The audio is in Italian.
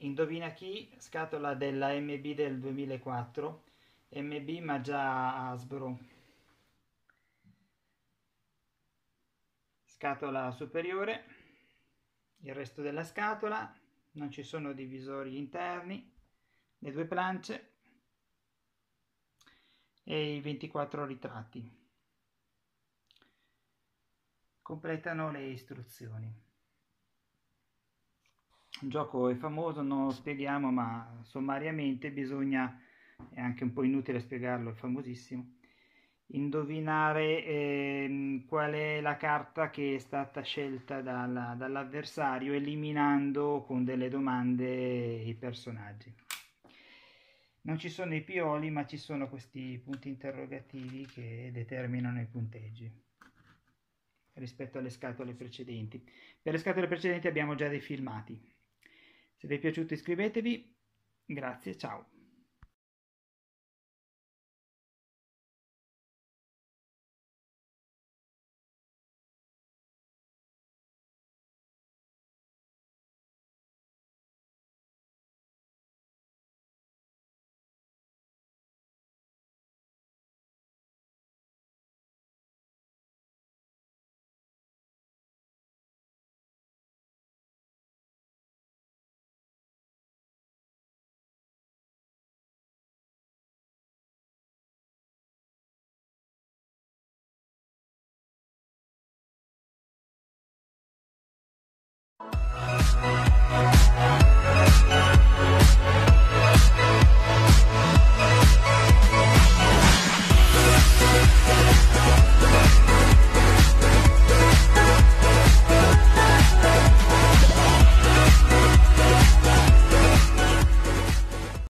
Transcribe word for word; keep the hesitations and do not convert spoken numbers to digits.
Indovina chi? Scatola della M B del duemilaquattro, M B ma già Hasbro. Scatola superiore, il resto della scatola, non ci sono divisori interni, le due plance e i ventiquattro ritratti. Completano le istruzioni. Il gioco è famoso, non lo spieghiamo, ma sommariamente bisogna, è anche un po' inutile spiegarlo, è famosissimo, indovinare ehm, qual è la carta che è stata scelta dalla, dall'avversario, eliminando con delle domande i personaggi. Non ci sono i pioli, ma ci sono questi punti interrogativi che determinano i punteggi rispetto alle scatole precedenti. Per le scatole precedenti abbiamo già dei filmati. Se vi è piaciuto iscrivetevi, grazie, ciao.